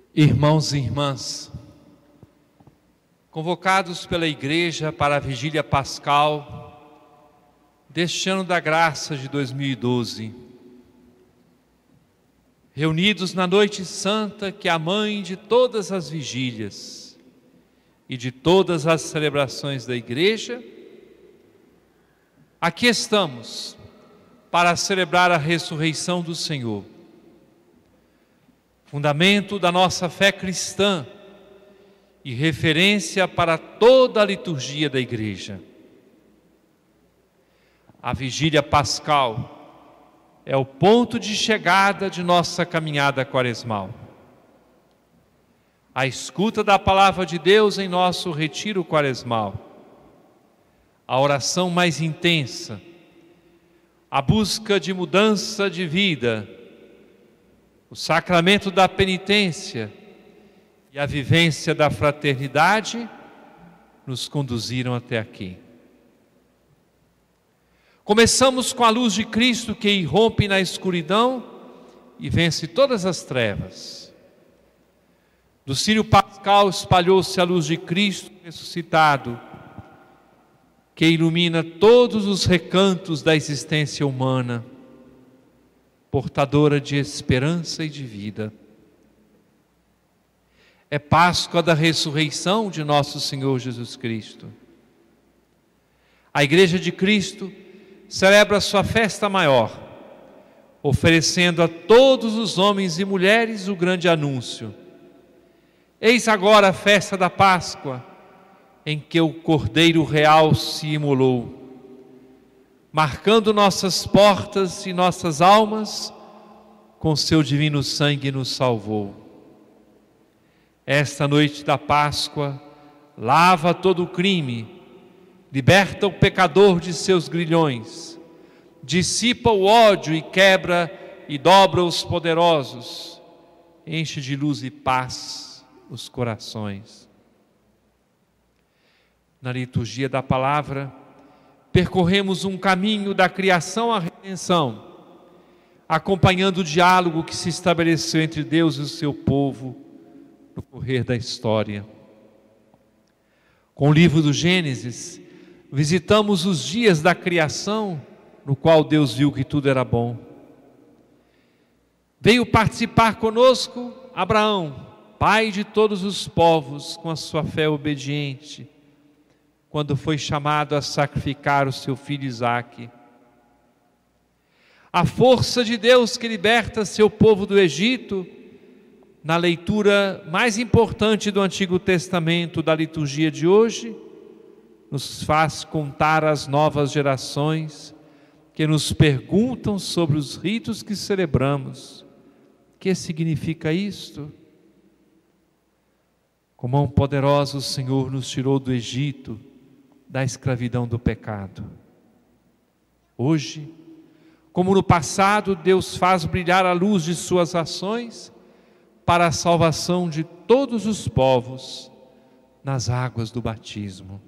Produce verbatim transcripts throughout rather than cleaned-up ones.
Irmãos e irmãs, convocados pela Igreja para a Vigília Pascal deste ano da graça de dois mil e doze, reunidos na noite santa que é a mãe de todas as vigílias e de todas as celebrações da Igreja, aqui estamos para celebrar a ressurreição do Senhor, fundamento da nossa fé cristã e referência para toda a liturgia da Igreja. A Vigília Pascal é o ponto de chegada de nossa caminhada quaresmal. A escuta da palavra de Deus em nosso retiro quaresmal, a oração mais intensa, a busca de mudança de vida, o sacramento da penitência e a vivência da fraternidade nos conduziram até aqui. Começamos com a luz de Cristo que irrompe na escuridão e vence todas as trevas. Do Círio Pascal espalhou-se a luz de Cristo ressuscitado, que ilumina todos os recantos da existência humana, portadora de esperança e de vida. É Páscoa da ressurreição de nosso Senhor Jesus Cristo. A Igreja de Cristo celebra sua festa maior, oferecendo a todos os homens e mulheres o grande anúncio: eis agora a festa da Páscoa, em que o Cordeiro Real se imolou, marcando nossas portas e nossas almas, com seu divino sangue nos salvou. Esta noite da Páscoa lava todo o crime, liberta o pecador de seus grilhões, dissipa o ódio e quebra e dobra os poderosos, enche de luz e paz os corações. Na liturgia da palavra, percorremos um caminho da criação à redenção, acompanhando o diálogo que se estabeleceu entre Deus e o seu povo no correr da história. Com o livro do Gênesis, visitamos os dias da criação, no qual Deus viu que tudo era bom. Veio participar conosco Abraão, pai de todos os povos, com a sua fé obediente, quando foi chamado a sacrificar o seu filho Isaque. A força de Deus que liberta seu povo do Egito, na leitura mais importante do Antigo Testamento da liturgia de hoje, nos faz contar às novas gerações que nos perguntam sobre os ritos que celebramos. O que significa isto? Com mão poderosa o Senhor nos tirou do Egito, da escravidão do pecado. Hoje, como no passado, Deus faz brilhar a luz de suas ações para a salvação de todos os povos nas águas do batismo.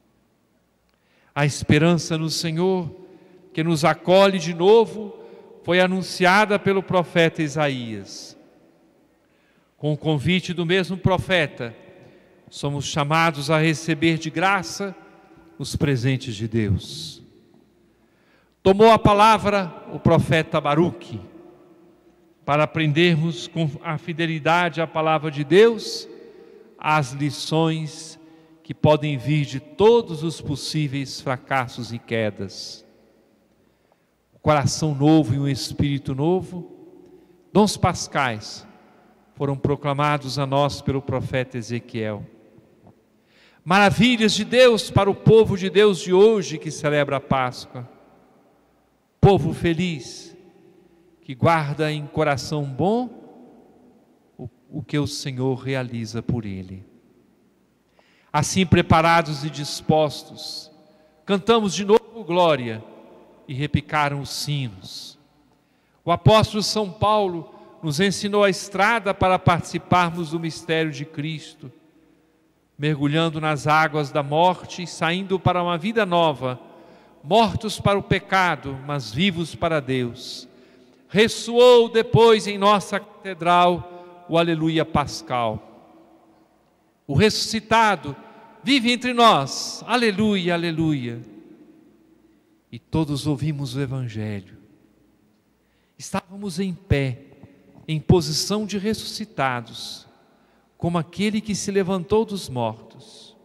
A esperança no Senhor, que nos acolhe de novo, foi anunciada pelo profeta Isaías. Com o convite do mesmo profeta, somos chamados a receber de graça os presentes de Deus. Tomou a palavra o profeta Baruque para aprendermos com a fidelidade à palavra de Deus as lições que podem vir de todos os possíveis fracassos e quedas. O coração novo e um espírito novo, dons pascais, foram proclamados a nós pelo profeta Ezequiel. Maravilhas de Deus para o povo de Deus de hoje que celebra a Páscoa. Povo feliz, que guarda em coração bom o, o que o Senhor realiza por ele. Assim preparados e dispostos, cantamos de novo glória e repicaram os sinos. O apóstolo São Paulo nos ensinou a estrada para participarmos do mistério de Cristo, mergulhando nas águas da morte e saindo para uma vida nova, mortos para o pecado, mas vivos para Deus. Ressoou depois em nossa catedral o aleluia pascal. O ressuscitado vive entre nós, aleluia, aleluia. E todos ouvimos o Evangelho. Estávamos em pé, em posição de ressuscitados, como aquele que se levantou dos mortos.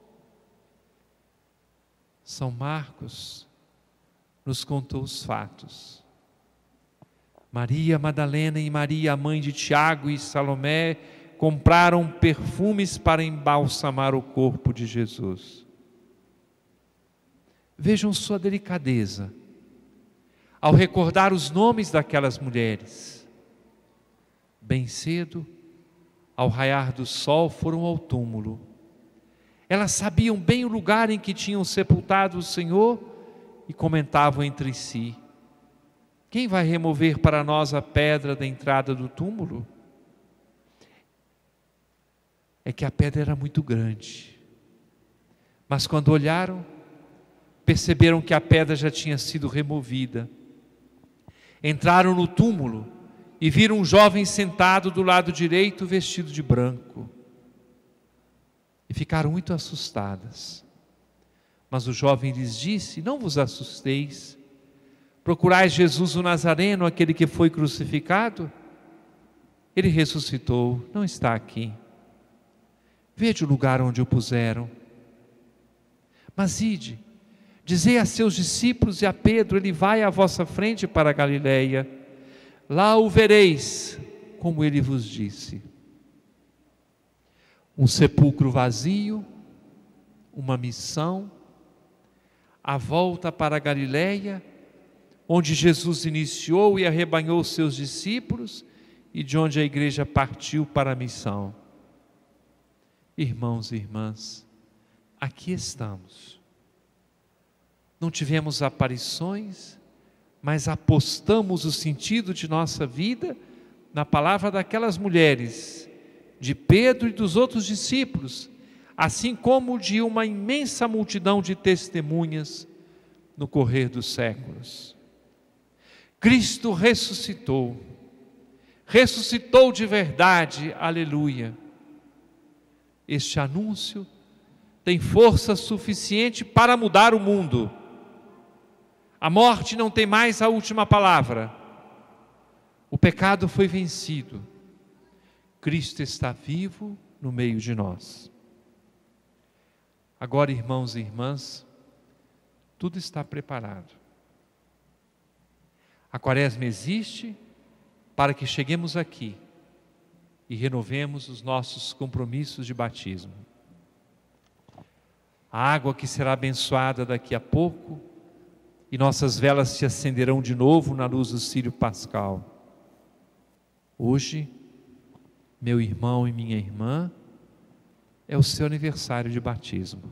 São Marcos nos contou os fatos. Maria Madalena e Maria, a mãe de Tiago e Salomé, compraram perfumes para embalsamar o corpo de Jesus. Vejam sua delicadeza ao recordar os nomes daquelas mulheres. Bem cedo, ao raiar do sol, foram ao túmulo. Elas sabiam bem o lugar em que tinham sepultado o Senhor e comentavam entre si: quem vai remover para nós a pedra da entrada do túmulo? É que a pedra era muito grande, mas quando olharam, perceberam que a pedra já tinha sido removida. Entraram no túmulo e viram um jovem sentado do lado direito, vestido de branco, e ficaram muito assustadas. Mas o jovem lhes disse: não vos assusteis, procurais Jesus o Nazareno, aquele que foi crucificado? Ele ressuscitou, não está aqui. Vede o lugar onde o puseram. Mas ide, dizei a seus discípulos e a Pedro: ele vai à vossa frente para a Galileia, lá o vereis, como ele vos disse. Um sepulcro vazio, uma missão, a volta para a Galileia, onde Jesus iniciou e arrebanhou seus discípulos, e de onde a igreja partiu para a missão. Irmãos e irmãs, aqui estamos. Não tivemos aparições, mas apostamos o sentido de nossa vida na palavra daquelas mulheres, de Pedro e dos outros discípulos, assim como de uma imensa multidão de testemunhas no correr dos séculos. Cristo ressuscitou, ressuscitou de verdade, aleluia. Este anúncio tem força suficiente para mudar o mundo. A morte não tem mais a última palavra. O pecado foi vencido. Cristo está vivo no meio de nós. Agora, irmãos e irmãs, tudo está preparado. A Quaresma existe para que cheguemos aqui e renovemos os nossos compromissos de batismo. A água que será abençoada daqui a pouco, e nossas velas se acenderão de novo na luz do círio pascal. Hoje, meu irmão e minha irmã, é o seu aniversário de batismo.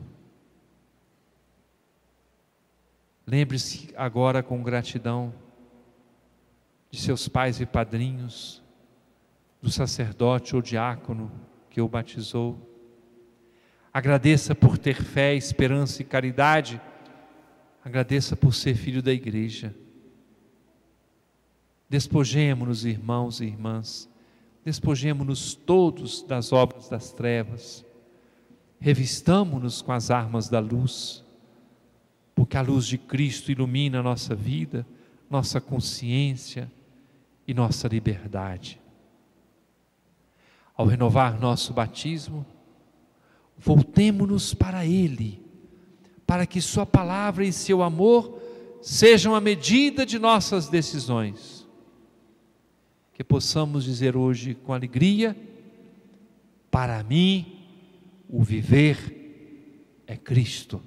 Lembre-se agora com gratidão de seus pais e padrinhos, do sacerdote ou diácono que o batizou. Agradeça por ter fé, esperança e caridade. Agradeça por ser filho da igreja. Despojemo-nos, irmãos e irmãs, despojemo-nos todos das obras das trevas, revistamo-nos com as armas da luz, porque a luz de Cristo ilumina a nossa vida, nossa consciência e nossa liberdade. Ao renovar nosso batismo, voltemo-nos para Ele, para que sua palavra e seu amor sejam a medida de nossas decisões. Que possamos dizer hoje com alegria: para mim o viver é Cristo.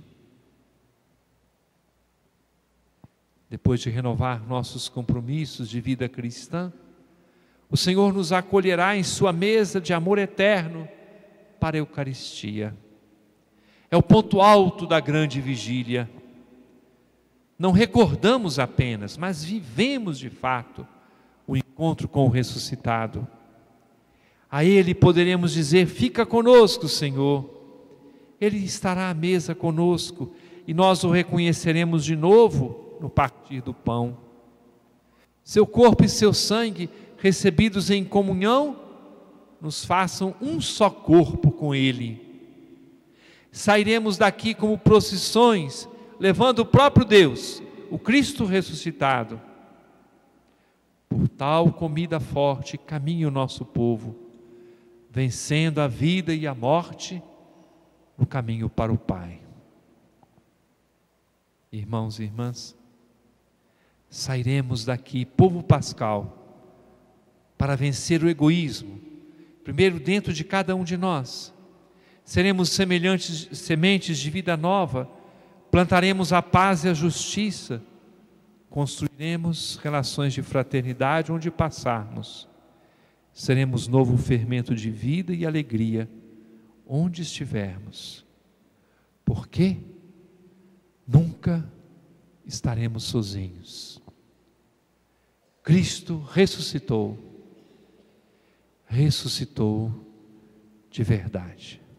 Depois de renovar nossos compromissos de vida cristã, o Senhor nos acolherá em sua mesa de amor eterno para a Eucaristia. É o ponto alto da grande vigília. Não recordamos apenas, mas vivemos de fato o encontro com o ressuscitado. A Ele poderemos dizer: fica conosco, Senhor. Ele estará à mesa conosco e nós o reconheceremos de novo no partir do pão. Seu corpo e seu sangue, recebidos em comunhão, nos façam um só corpo com Ele. Sairemos daqui como procissões, levando o próprio Deus, o Cristo ressuscitado. Por tal comida forte caminha o nosso povo, vencendo a vida e a morte no caminho para o Pai. Irmãos e irmãs, sairemos daqui, povo pascal, para vencer o egoísmo, primeiro dentro de cada um de nós. Seremos semelhantes, sementes de vida nova, plantaremos a paz e a justiça, construiremos relações de fraternidade onde passarmos. Seremos novo fermento de vida e alegria onde estivermos. Porque nunca estaremos sozinhos. Cristo ressuscitou, ressuscitou de verdade.